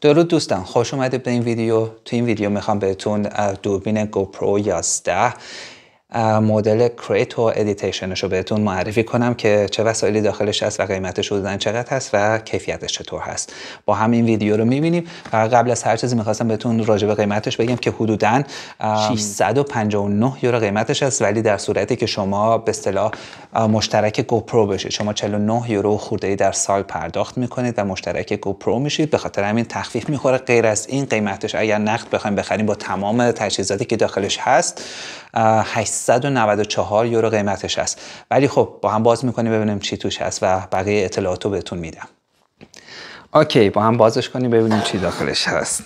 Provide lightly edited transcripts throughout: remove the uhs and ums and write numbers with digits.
درود دوستان، خوش اومدید به این ویدیو. تو این ویدیو میخوام بهتون دوربین گوپرو 11 مدل کریت و ادیتیشنش رو بهتون معرفی کنم که چه وسایلی داخلش هست و قیمتش حدوداً چقدر هست و کیفیتش چطور هست. با هم این ویدیو رو میبینیم. قبل از هر چیزی میخواستم بهتون راجع به قیمتش بگم که حدوداً 659 یورو قیمتش هست، ولی در صورتی که شما به اصطلاح مشترک گوپرو بشید شما 49 یورو خورده‌ای در سال پرداخت میکنید و مشترک گوپرو میشید. به خاطر همین تخفیف میخوره. غیر از این قیمتش اگر نقد بخوایم بخریم با تمام تجهیزاتی که داخلش هست 894 یورو قیمتش هست. ولی خب با هم باز میکنیم ببینیم چی توش هست و بقیه اطلاعاتو بهتون میدم. اوکی، با هم بازش کنیم ببینیم چی داخلش هست.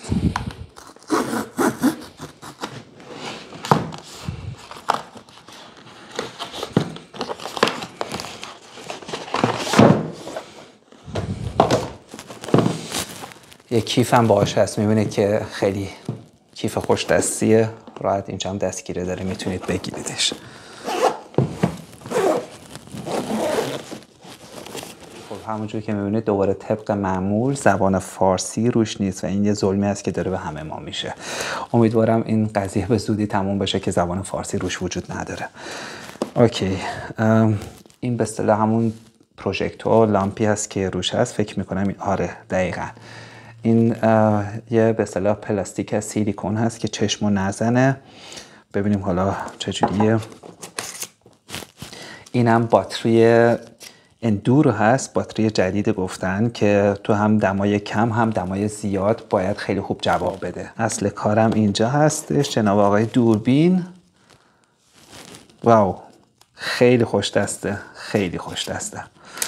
یک کیف هم باهاش هست، میبینید که خیلی کیف خوش دستیه، راحت اینجا هم دستگیره داره، میتونید بگیریدش. خب همونجور که میبینید دوباره طبق معمول زبان فارسی روش نیست و این یه ظلمی است که داره به همه ما میشه. امیدوارم این قضیه به زودی تموم بشه که زبان فارسی روش وجود نداره. اوکی، این به اصطلاح همون پروژکتور لامپی هست که روش هست. فکر میکنم آره دقیقاً این یه به اصطلاح پلاستیک سیلیکون هست که چشمو نزنه. ببینیم حالا چجوریه. اینم باتری اندورو هست، باتری جدید گفتن که تو هم دمای کم هم دمای زیاد باید خیلی خوب جواب بده. اصل کارم اینجا هستش. جناب آقای دوربین، واو خیلی خوش دسته، خیلی خوش دسته.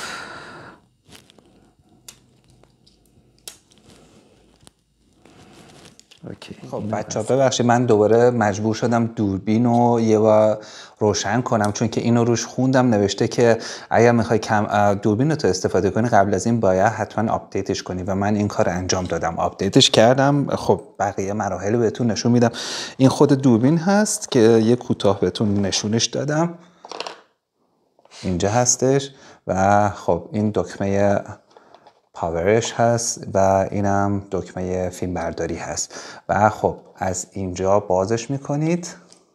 خب بچه‌ها ببخشید من دوباره مجبور شدم دوربین رو یه بار روشن کنم چون که اینو روش خوندم نوشته که اگر میخوای دوربین رو تو استفاده کنی قبل از این باید حتما آپدیتش کنی و من این کار انجام دادم، آپدیتش کردم. خب بقیه مراحل بهتون نشون میدم. این خود دوربین هست که یه کوتاه بهتون نشونش دادم، اینجا هستش و خب این دکمه پاورش هست و اینم دکمه فیلم برداری هست و خب از اینجا بازش میکنید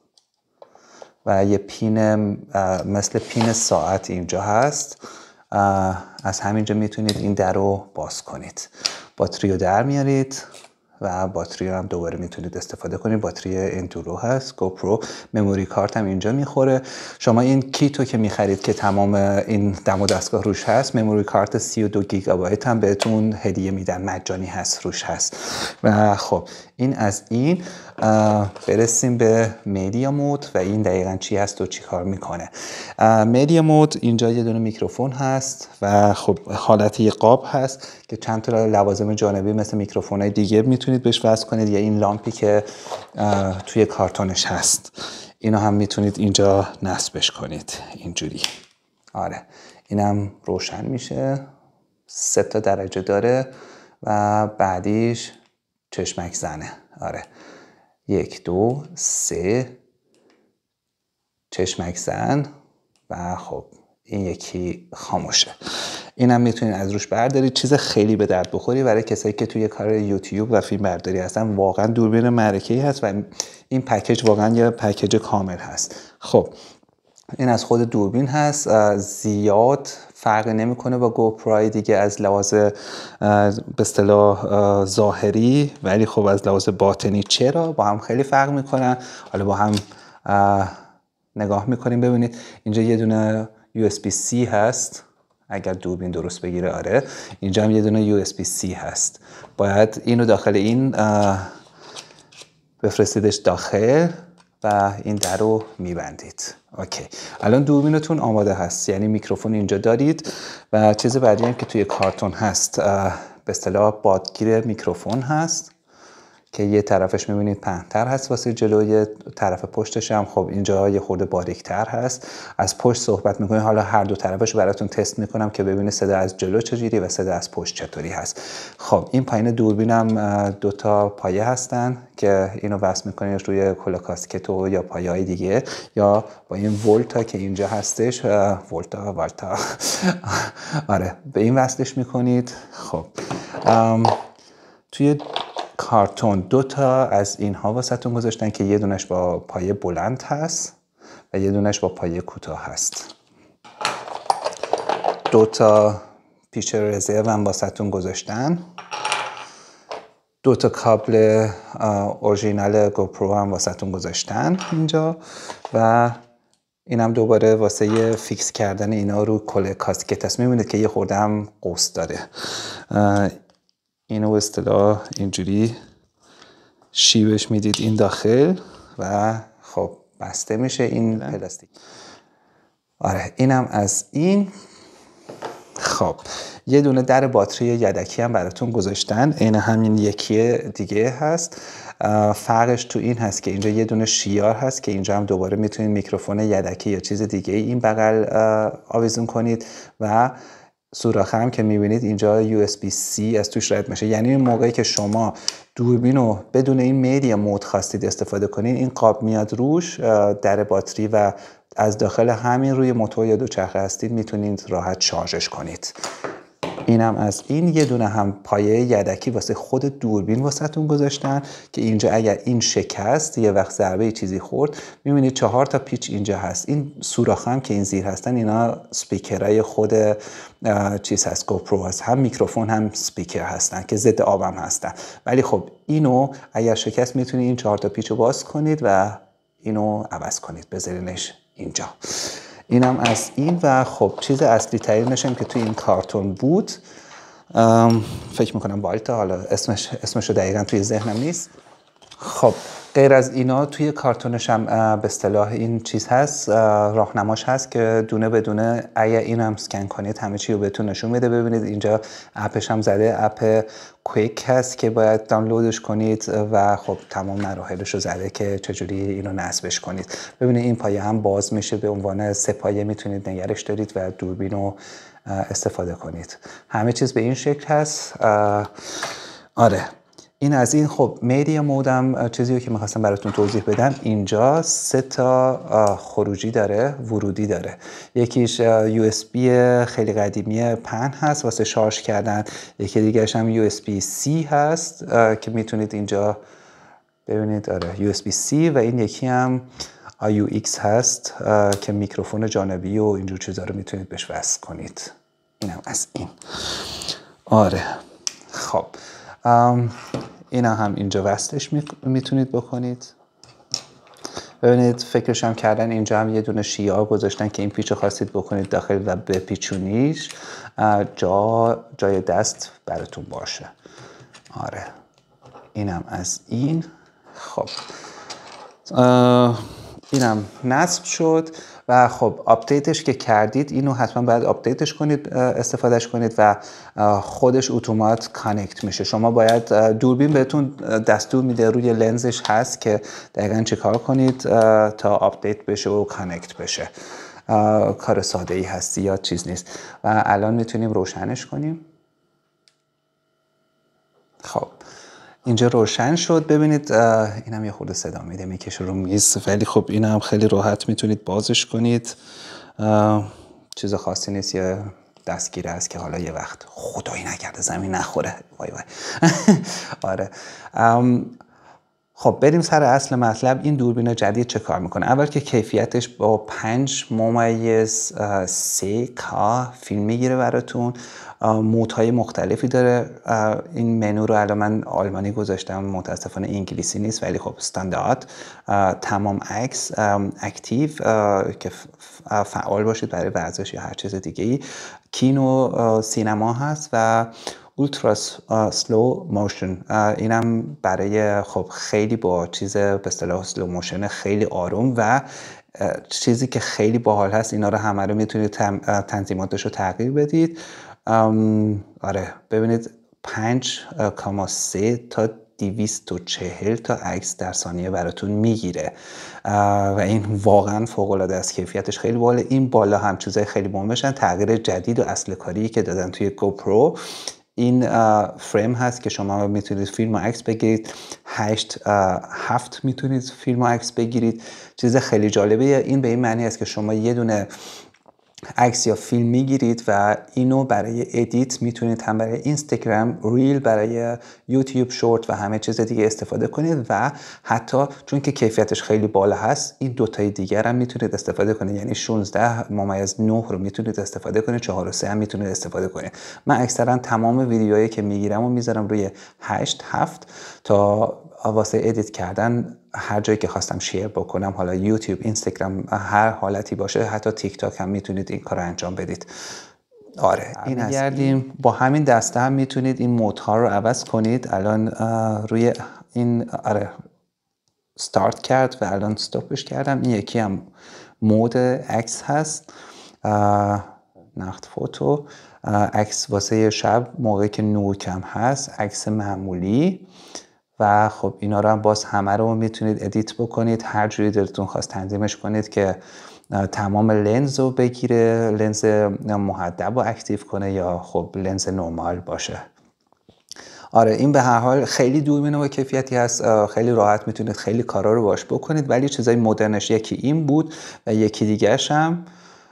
و یه پین مثل پین ساعت اینجا هست. از همینجا میتونید این در رو باز کنید، باتری رو در میارید و باتری رو هم دوباره میتونید استفاده کنید. باتری اندورو هست، گوپرو. مموری کارت هم اینجا میخوره. شما این کیتو که میخرید که تمام این دم و دستگاه روش هست، مموری کارت 32 گیگابایت هم بهتون هدیه میدن، مجانی هست روش هست. و خب این از این. برسیم به مدیا مود و این دقیقاً چی هست و چی کار میکنه. مدیا مود اینجا یه دونه میکروفون هست و خب حالت یه قاب هست که چند تا لوازم جانبی مثل میکروفونای دیگه میتونید بهش وصل کنید، یا این لامپی که توی کارتونش هست اینو هم میتونید اینجا نصبش کنید اینجوری. آره اینم روشن میشه، 3 تا درجه داره و بعدیش چشمک زنه. آره 1 2 3 چشمک زن و خب این یکی خاموشه. اینم میتونید از روش بردارید. چیز خیلی به درد بخوری برای کسایی که توی کار یوتیوب و فیلم برداری هستن. واقعا دوربین معرکه‌ای هست و این پکیج واقعا یه پکیج کامل هست. خب این از خود دوربین هست. زیاد فرق نمیکنه با گوپرو دیگه از لحاظ به اصطلاح ظاهری، ولی خب از لحاظ باطنی چرا با هم خیلی فرق میکنن. حالا با هم نگاه میکنیم ببینید. اینجا یه دونه USB-C هست اگر دوربین درست بگیره. آره اینجا هم یه دونه USB-C هست. باید اینو داخل این بفرستیدش داخل و این در رو میبندید. اوکی، الان دوربینتون آماده هست، یعنی میکروفون اینجا دارید و چیز بعدی هم که توی کارتون هست به اصطلاح بادگیر میکروفون هست که یه طرفش میبینید پهن‌تر هست واسه جلو، یه طرف پشتش هم خب اینجا یه خورده باریک‌تر هست. از پشت صحبت میکنیم. حالا هر دو طرفش براتون تست میکنم که ببینید صدا از جلو چجوری و صدا از پشت چطوری هست. خب این پایین دوربینم 2 تا پایه هستن که اینو وصل میکنید روی کلا کاسکتو یا پایه‌های دیگه، یا با این ولتا که اینجا هستش، ولتا آره به این وصلش میکنید. خب توی کارتون 2 تا از اینها واسهتون گذاشتن که یه دونش با پایه بلند هست و یه دونش با پایه کوتاه هست. 2 تا پیچ رزرو هم واسهتون گذاشتن. 2 تا کابل اورژینال گوپرو هم واسهتون گذاشتن اینجا و اینم دوباره واسه فیکس کردن اینا رو کل کاسکت هست. میبینید که یه خورده هم قوس داره. اینو به اصطلاح اینجوری شیبش میدید این داخل و خب بسته میشه این پلاستیک. آره اینم از این. خب یه دونه در باتری یدکی هم براتون گذاشتن، این همین یکی دیگه هست. فرقش تو این هست که اینجا یه دونه شیار هست که اینجا هم دوباره میتونید میکروفون یدکی یا چیز دیگه این بغل آویزون کنید و سوراخ هم که میبینید اینجا USB-C از توش رد میشه. یعنی این موقعی که شما دوربین رو بدون این میدیا مود خواستید استفاده کنین، این قاب میاد روش در باتری و از داخل همین روی موتور یا دوچرخه هستید میتونید راحت شارژش کنید. اینم از این. یه دونه هم پایه یدکی واسه خود دوربین واسهتون گذاشتن که اینجا اگر این شکست یه وقت ضربه چیزی خورد، میبینید 4 تا پیچ اینجا هست. این سوراخ هم که این زیر هستن اینا سپیکرای خود چیز هست، گوپرو هست، هم میکروفون هم سپیکر هستن که ضد آبم هستن. ولی خب اینو اگر شکست میتونید این 4 تا پیچ رو باز کنید و اینو عوض کنید، بذارینش اینجا. اینم از این. و خب چیز اصلی ترینش هم که توی این کارتون بود، فکر میکنم والتا، حالا اسمش رو دقیقا توی ذهنم نیست. خب غیر از اینا توی کارتونش هم به اصطلاح این چیز هست، راهنماش هست که دونه به دونه اگه این هم سکن کنید همه چی رو بهتون نشون میده. ببینید اینجا اپش هم زده، اپ کویک هست که باید دانلودش کنید و خب تمام مراحلش رو زده که چجوری اینو نصبش کنید. ببینید این پایه هم باز میشه، به عنوان 3 پایه میتونید نگرش دارید و دوربین رو استفاده کنید. همه چیز به این شکل هست. آره این از این. خب میدیا مودم چیزی که میخواستم براتون توضیح بدم، اینجا 3 تا خروجی داره، ورودی داره. یکیش USB خیلی قدیمی پهن هست واسه شارژ کردن، یکی دیگرش هم USB-C هست که میتونید اینجا ببینید. آره USB-C. و این یکی هم AUX هست که میکروفون جانبی و اینجور چیزا رو میتونید بهش وصل کنید. اینم از این. آره خب اینا هم اینجا وصلش میتونید بکنید. ببینید فکرش هم کردن، اینجا هم یه دونه شیار گذاشتن که این پیچو خواستید بکنید داخل و بپیچونیش جای دست براتون باشه. آره اینم از این. خب اینم نصب شد و خب آپدیتش که کردید اینو حتما باید آپدیتش کنید، استفادهش کنید و خودش اتومات کانکت میشه. شما باید دوربین بهتون دستور میده روی لنزش هست که دقیقاً چه کار کنید تا آپدیت بشه و کانکت بشه. کار ساده ای هست، یا چیز نیست. و الان میتونیم روشنش کنیم. خب اینجا روشن شد. ببینید اینم یه خورده صدا میده میکشه رو میز، ولی خب اینم خیلی راحت میتونید بازش کنید. چیز خاصی نیست، یه دستگیره است که حالا یه وقت خدایی نکرده زمین نخوره. وای وای. آره خب بریم سر اصل مطلب. این دوربین جدید چه کار میکنه؟ اول که کیفیتش با 5:3K فیلم میگیره براتون. مودهای مختلفی داره. این منو رو الان من آلمانی گذاشتم، متاسفانه انگلیسی نیست، ولی خب استاندارد. تمام عکس، اکتیو که فعال باشید برای ورزش یا هر چیز دیگه ای. کینو سینما هست و اولترا سلو موشن. اینم برای خب خیلی با چیز به اصطلاح سلو موشن خیلی آروم و چیزی که خیلی باحال هست، اینا رو همه رو میتونید تنظیماتش رو تغییر بدید. آره ببینید 5.3 تا 240 تا عکس در ثانیه براتون میگیره و این واقعا فوق العاده است. کیفیتش خیلی باحاله. این بالا هم چیزای خیلی مهمشن. تغییر جدید و اصل کاری که دادن توی گوپرو، این فریم هست که شما میتونید فیلم و عکس بگیرید. 7 میتونید فیلم و عکس بگیرید. چیز خیلی جالبه این به این معنی است که شما یه دونه عکس یا فیلم میگیرید و اینو برای ادیت میتونید هم برای اینستاگرام ریل، برای یوتیوب شورت و همه چیز دیگه استفاده کنید و حتی چون که کیفیتش خیلی بالا هست این دوتای دیگر هم میتونید استفاده کنید، یعنی 16:9 رو میتونید استفاده کنید، 4:3 هم میتونید استفاده کنید. من اکثرا تمام ویدیوهایی که میگیرم و میذارم روی 8/7 تا واسه ادیت کردن هر جایی که خواستم شیر بکنم، حالا یوتیوب، اینستاگرام، هر حالتی باشه، حتی تیک تاک هم میتونید این کار رو انجام بدید. آره این گردیم با همین دسته هم میتونید این مودها رو عوض کنید. الان روی این استارت کرد و الان استاپش کردم. این یکی هم مود عکس هست، نقد فوتو، عکس واسه شب موقعی که نور کم هست، عکس معمولی و خب اینا رو هم باز همه رو میتونید ادیت بکنید هر جوری دلتون خواست تنظیمش کنید که تمام لنز رو بگیره، لنز محدب رو اکتیو کنه یا خب لنز نرمال باشه. آره این به هر حال خیلی دوربین با کیفیتی هست، خیلی راحت میتونید خیلی کارا رو باش بکنید، ولی چیزای مدرنش یکی این بود و یکی دیگه‌ش هم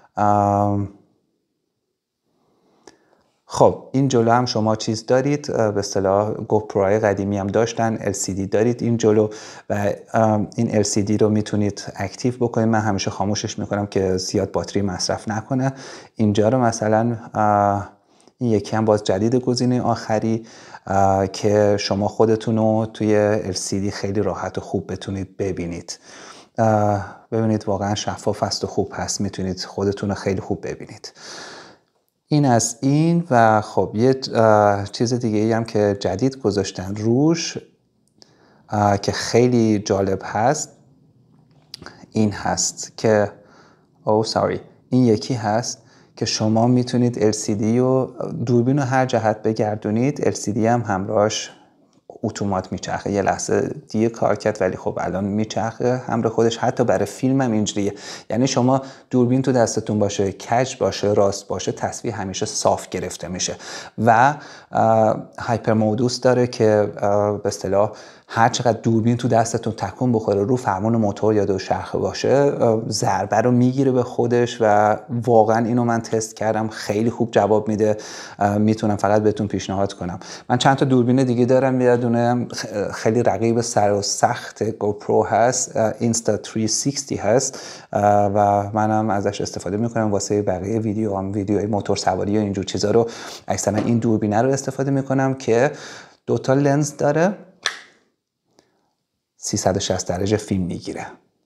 خب این جلو هم شما چیز دارید، به اصطلاح گوپروهای قدیمی هم داشتن، LCD دارید این جلو و این LCD رو میتونید اکتیو بکنید. من همیشه خاموشش میکنم که زیاد باتری مصرف نکنه. اینجا رو مثلا این یکی هم باز جدید گزینه آخری که شما خودتون رو توی LCD خیلی راحت و خوب بتونید ببینید. ببینید واقعا شفاف است و خوب هست، میتونید خودتون رو خیلی خوب ببینید. این از این و خب یه چیز دیگه ای هم که جدید گذاشتن روش که خیلی جالب هست این هست که این یکی هست که شما میتونید LCD و دوربین رو هر جهت بگردونید، LCD هم همراهش اتومات میچرخه. یه لحظه دیگه کار کرد ولی خب الان میچرخه همراه خودش. حتی برای فیلم هم اینجوریه، یعنی شما دوربین تو دستتون باشه، کج باشه، راست باشه، تصویر همیشه صاف گرفته میشه و هایپر مودوس داره که به اصطلاح هر چقدر دوربین تو دستتون تکون بخوره، رو فرمان موتور یا دوچرخه باشه، ضربه رو میگیره به خودش و واقعا اینو من تست کردم خیلی خوب جواب میده. میتونم فقط بهتون پیشنهاد کنم. من چند تا دوربین دیگه دارم، یه دونه خیلی رقیب سر و سخت گوپرو هست، اینستا 360 هست و منم ازش استفاده میکنم واسه بقیه ویدیوهای موتور سواری و اینجور چیزا رو. اکثرا این دوربینه رو استفاده میکنم که دوتا لنز داره، 360 درجه فیلم میگیره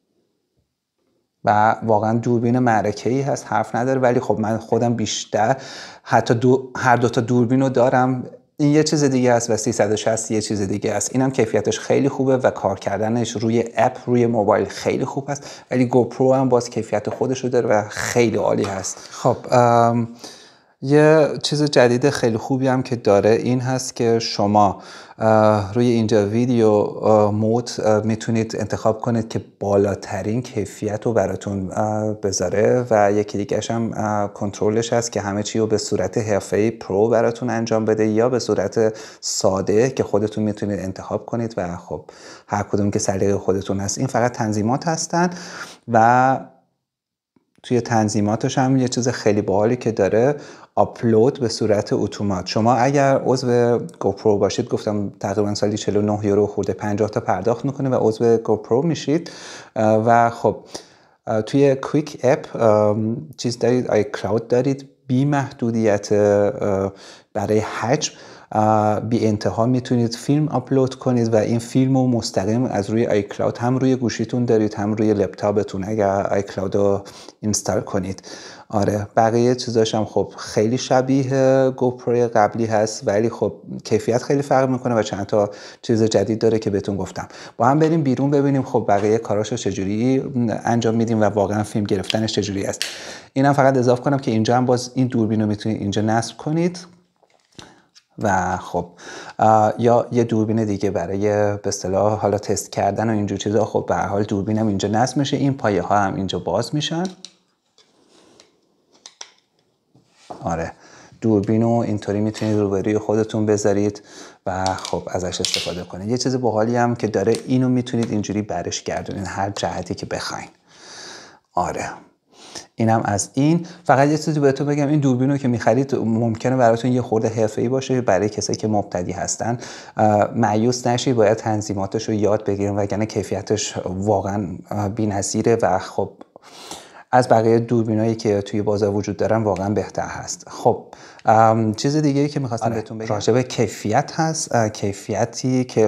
و واقعا دوربین معرکه‌ای هست، حرف نداره. ولی خب من خودم بیشتر حتی هر دوتا دوربین رو دارم. این یه چیز دیگه است و 360 یه چیز دیگه است. اینم کیفیتش خیلی خوبه و کار کردنش روی اپ روی موبایل خیلی خوب هست، ولی گوپرو هم باز کیفیت خودش رو داره و خیلی عالی هست. خب یه چیز جدید خیلی خوبی هم که داره این هست که شما روی اینجا ویدیو مود میتونید انتخاب کنید که بالاترین کیفیت رو براتون بذاره و یکی دیگه‌ش هم کنترلش هست که همه چی رو به صورت حرفه‌ای پرو براتون انجام بده یا به صورت ساده که خودتون میتونید انتخاب کنید و خب هر کدوم که سلیقه خودتون هست. این فقط تنظیمات هستن و توی تنظیماتش هم یه چیز خیلی باحالی که داره، آپلود به صورت اتومات. شما اگر عضو گوپرو باشید، گفتم تقریبا سالی 49 یورو خورده 50 تا پرداخت میکنه و عضو گوپرو میشید و خب توی کویک اپ چیز دارید، آی کلاود دارید، بی محدودیت برای حجم، بی انتها میتونید فیلم آپلود کنید و این فیلم رو مستقیم از روی آی کلاود هم روی گوشیتون دارید هم روی لپتاپتون اگر آی کلاود رو اینستال کنید. آره بقیه چیزاش هم خب خیلی شبیه گوپرو قبلی هست ولی خب کیفیت خیلی فرق میکنه و چند تا چیز جدید داره که بهتون گفتم. با هم بریم بیرون ببینیم خب بقیه کاراشو چجوری انجام میدیم و واقعا فیلم گرفتنش چجوری است. اینم فقط اضافه کنم که اینجا هم باز این دوربین رو میتونید اینجا نصب کنید و خب یا یه دوربین دیگه برای به اصطلاح حالا تست کردن و اینجور چیزا. خب به هر حال دوربینم اینجا نصب میشه، این پایه ها هم اینجا باز میشن. آره دوربین رو اینطوری میتونید روبروی خودتون بذارید و خب ازش استفاده کنید. یه چیز باحالی هم که داره اینو میتونید اینجوری برش گردونید هر جهتی که بخواین. آره اینم از این. فقط یه چیزی بهتون بگم، این دوربین رو که می‌خرید ممکنه براتون یه خورده حرفه‌ای باشه، برای کسایی که مبتدی هستن مایوس نشید، باید تنظیماتش رو یاد بگیریم وگرنه کیفیتش واقعا بی‌نظیره و خب از بقیه دوربینایی که توی بازار وجود دارن واقعا بهتر هست. خب چیز دیگه ای که می‌خواستم بهتون بگم راجع به کیفیت هست. کیفیتی که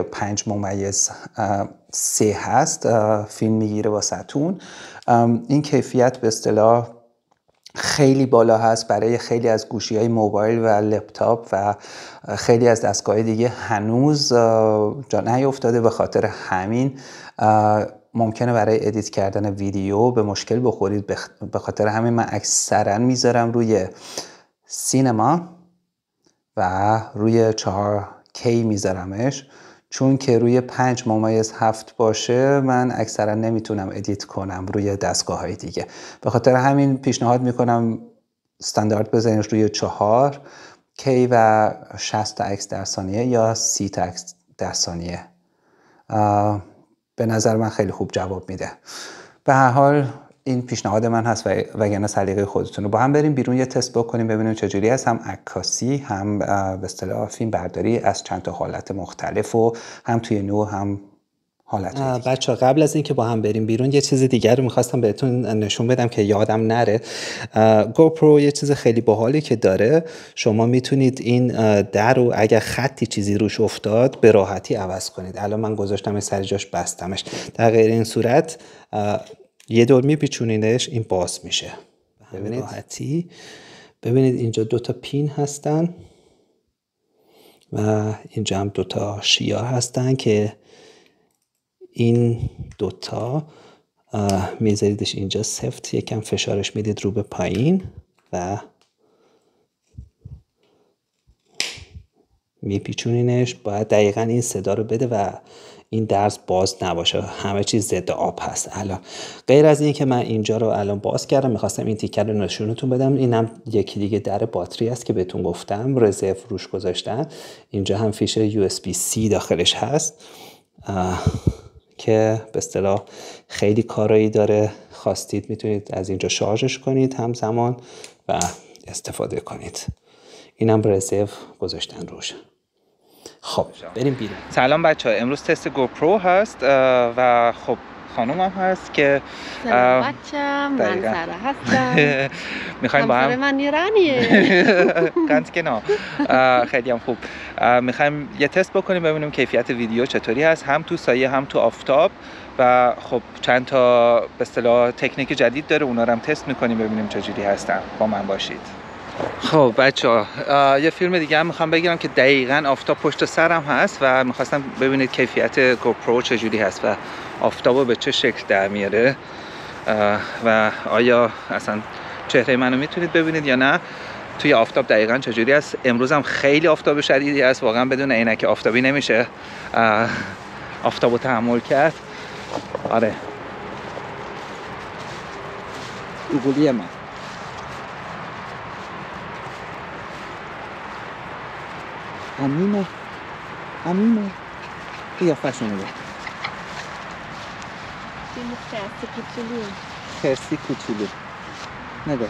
5.3 هست فیلم میگیره واسهتون. این کیفیت به اصطلاح خیلی بالا هست برای خیلی از گوشی‌های موبایل و لپتاپ و خیلی از دستگاه‌های دیگه هنوز جا نیفتاده. به خاطر همین ممکنه برای ادیت کردن ویدیو به مشکل بخورید. به خاطر همین من اکثرا میذارم روی سینما و روی 4K میذارمش، چون که روی 5.7 باشه من اکثرا نمیتونم ادیت کنم روی دستگاه های دیگه. به خاطر همین پیشنهاد میکنم استاندارد بزنید روی 4K و 60 عکس در ثانیه یا 30 عکس در ثانیه. به نظر من خیلی خوب جواب میده. به هر حال این پیشنهاد من هست و وگرنه سلیقه خودتون رو. با هم بریم بیرون یه تست بکنیم ببینیم چجوری هست، هم عکاسی هم به اصطلاح فیلم برداری از چند تا حالت مختلف و هم توی نور هم حالت. بچه‌ها قبل از اینکه با هم بریم بیرون یه چیز دیگر رو می‌خواستم بهتون نشون بدم که یادم نره. گوپرو یه چیز خیلی باحالی که داره، شما میتونید این در رو اگر خطی چیزی روش افتاد به راحتی عوض کنید. الان من گذاشتم سر جاش بستمش. در غیر این صورت یه دور میپیچونیدش این باز میشه. ببینید راحتی. ببینید اینجا 2 تا پین هستن و اینجا هم 2 تا شیا هستن که این 2 تا میذاریدش اینجا سفت، یکم فشارش میدید رو به پایین و میپیچونینش. باید دقیقا این صدا رو بده و این درز باز نباشه، همه چیز ضد آب هست. الان غیر از این که من اینجا رو الان باز کردم، میخواستم این تیکر رو نشونتون بدم. اینم یکی دیگه در باتری است که بهتون گفتم رزرو روش گذاشتن. اینجا هم فیش USB-C داخلش هست که به اصطلاح خیلی کارایی داره. خواستید میتونید از اینجا شارژش کنید همزمان و استفاده کنید. اینم رزرو گذاشتن روش. خب بریم بیرون. سلام بچه ها، امروز تست گوپرو هست و خب خانومم هست که سلام بچه، من سارا هستم. میخوایم با هم من ایرانیه. گنج که نه، خیلی هم خوب. میخوایم یه تست بکنیم ببینیم کیفیت ویدیو چطوری هست، هم تو سایه هم تو آفتاب. و خب چند تا به اصطلاح تکنیک جدید داره، اونا رو هم تست میکنیم ببینیم چجوری هستن. با من باشید. خب بچه‌ها، یه فیلم دیگه هم میخوام بگیرم که دقیقاً آفتاب پشت سرم هست و میخواستم ببینید کیفیت گوپرو چجوری هست و آفتابو به چه شکل در میاره و آیا اصلا چهره منو میتونید ببینید یا نه توی آفتاب دقیقاً چجوری هست. امروز هم خیلی آفتاب شدیدی هست، واقعا بدون عینک آفتابی نمیشه آفتابو تحمل کرد. آره اوگولی من امینه قیافه‌شون رو خرسی کوچولو نداشت.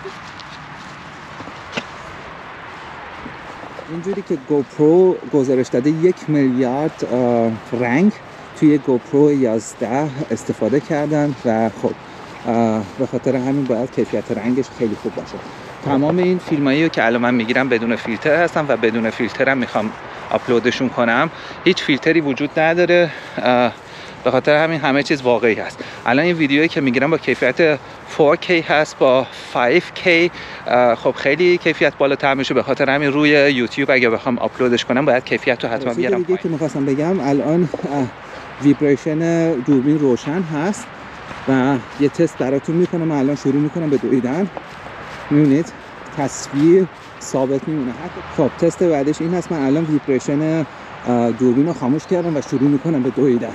اینجوری که گوپرو گزارش داده 1 میلیارد رنگ توی گوپرو 11 استفاده کردن و خب به خاطر همین باید کیفیت رنگش خیلی خوب باشه. تمام این فیلمایی رو که الان من میگیرم بدون فیلتر هستن و بدون فیلترم میخوام آپلودشون کنم. هیچ فیلتری وجود نداره، به خاطر همین همه چیز واقعی هست. الان این ویدیویی که میگیرم با کیفیت 4K هست با 5K. خب خیلی کیفیت بالاتر میشه، به خاطر همین روی یوتیوب اگه بخوام آپلودش کنم باید کیفیت رو حتما بیارم. دیگه که میخواستم بگم الان ویبریشن دوربین روشن هست و یه تست براتون میکنم. الان شروع میکنم به دویدن، میبینید تصویر ثابت میمونه. خب تست بعدش این هست، من الان ویبریشن دوربین رو خاموش کردم و شروع میکنم به دویدن.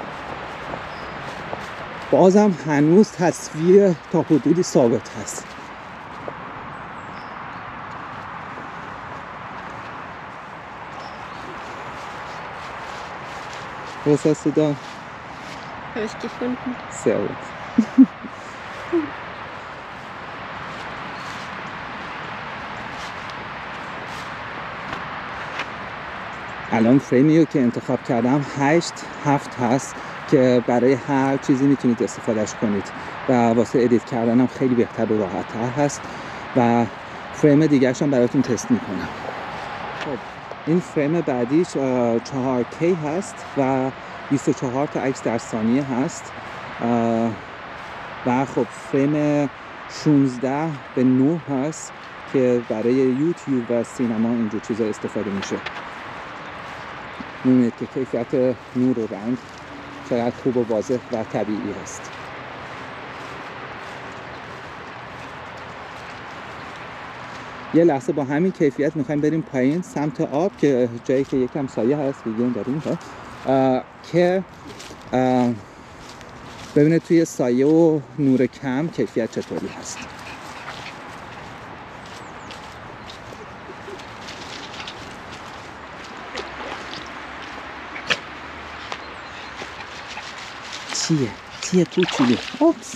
بازم هنوز تصویر تا حدودی ثابت هست. Was hast du da? Habe ich gefunden. Sehr gut. الان فریمی رو که انتخاب کردم 8-7 هست که برای هر چیزی میتونید استفادهش کنید و واسه ادیت کردن هم خیلی بهتر و راحت تر هست و فریم دیگرش هم براتون تست میکنم. خب این فریم بعدیش 4K هست و 24 تا عکس در ثانیه هست و خب فریم 16:9 هست که برای یوتیوب و سینما اینجور چیزا استفاده میشه. میبینید که کیفیت نور و رنگ چقدر خوب و واضح و طبیعی هست. یه لحظه با همین کیفیت میخوایم بریم پایین سمت آب که جایی که یکم سایه هست ویدیو داریم که ببینید توی سایه و نور کم کیفیت چطوری هست. چیه کوچولو؟ اوپس.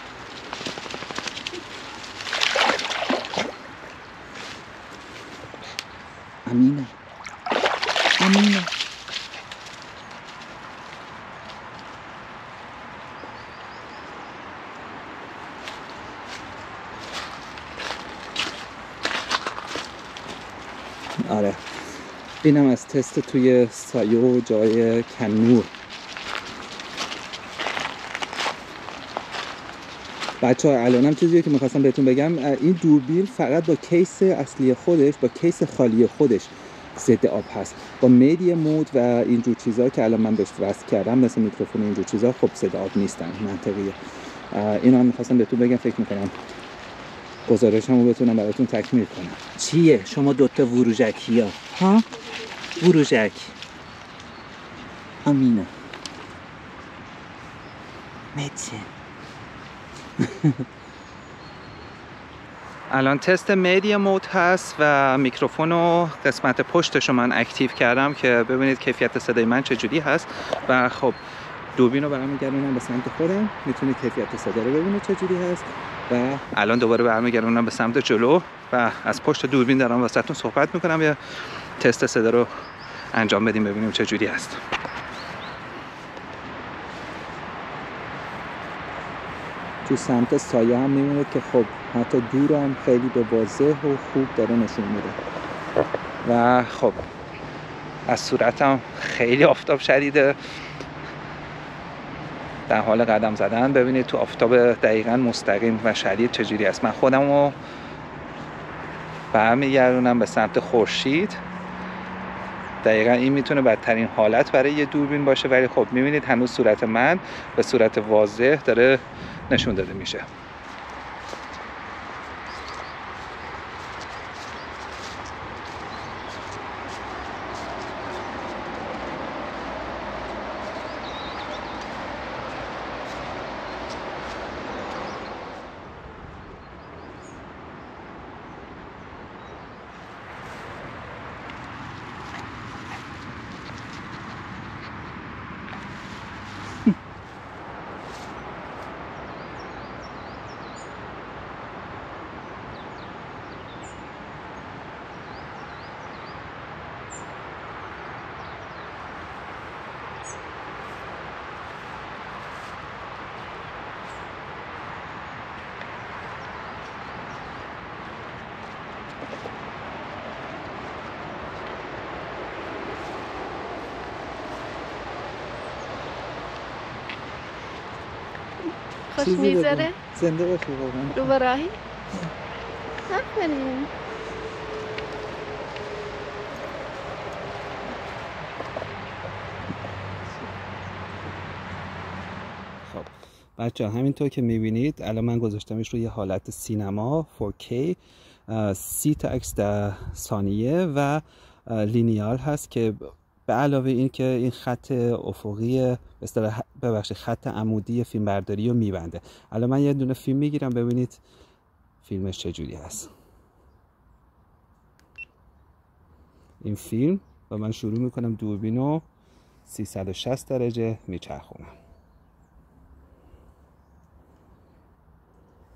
امینه. آره اینم از تست توی سایه و جای کنور. بچه‌ها الانم چیزیه که می‌خواستم بهتون بگم، این دوربین فقط با کیس اصلی خودش، با کیس خالی خودش ضد آب هست. با مدیا مود و اینجور چیزا که الان من بهش وصل کردم مثل میکروفون اینجور چیزا خب ضد آب نیستن. منطقیه. اینو هم می‌خواستم بهتون بگم، فکر می‌کنم گزارشمو بتونم براتون تکمیل کنم. چیه شما دوتا وروژکیا ها؟ وروژک امینه مچه. الان تست مدیا مود هست و میکروفون و قسمت پشتش رو من اکتیو کردم که ببینید کیفیت صدای من چجوری هست و خب دوربین رو برمیگردونم به سمت خودم، میتونید کیفیت صدا رو ببینید چجوری هست و الان دوباره برمیگردونم به سمت جلو و از پشت دوربین دارم واسهتون صحبت میکنم یا تست صدا رو انجام بدیم ببینیم چجوری هست. تو سمت سایه هم میبینید که خب حتی دور هم خیلی به واضح و خوب داره نشون میده و خب از صورتم خیلی آفتاب شدیده، در حال قدم زدن. ببینید تو آفتاب دقیقاً مستقیم و شدید چجوری است. من خودم رو برمیگردونم به سمت خورشید. دقیقاً این میتونه بدترین حالت برای یه دوربین باشه ولی خب میبینید هنوز صورت من به صورت واضح داره نشون داده میشه. خوش میگذره؟ زنده باشی واقعا. رو به راهی؟ آفرین. خب بچه همینطور که میبینید الان من گذاشتمش روی حالت سینما 4K 30 تا عکس در ثانیه و لینیال هست که به علاوه این که این خط افقی ببخشید خط عمودی فیلم برداری رو میبنده. الان من یه دونه فیلم میگیرم ببینید فیلمش چجوری هست. این فیلم و من شروع میکنم دوربین رو 360 درجه میچرخونم.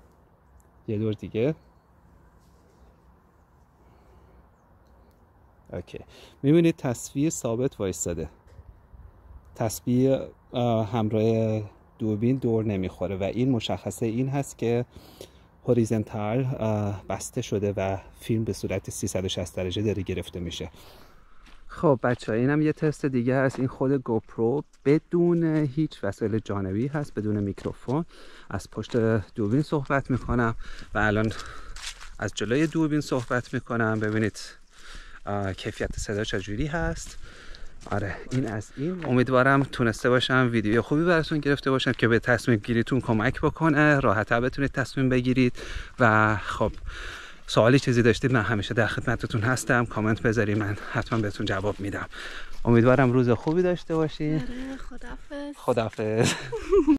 یه دور دیگه اوکی. میبینید تسبیح ثابت وایستاده، تسبیح همراه دوربین دور نمیخوره و این مشخصه این هست که هوریزونتال بسته شده و فیلم به صورت 360 درجه داره گرفته میشه. خب بچه ها، این هم یه تست دیگه هست. این خود گوپرو بدون هیچ وسایل جانبی هست، بدون میکروفون. از پشت دوربین صحبت میکنم و الان از جلوی دوربین صحبت میکنم. ببینید کیفیت صدا چجوری هست. آره این از این. امیدوارم تونسته باشم ویدیو خوبی براتون گرفته باشم که به تصمیم گیریتون کمک بکنه، راحت‌تر بتونید تصمیم بگیرید. و خب سوالی چیزی داشتید، من همیشه در خدمتتون هستم. کامنت بذارید، من حتما بهتون جواب میدم. امیدوارم روز خوبی داشته باشید. آره، خداحافظ. خداحافظ.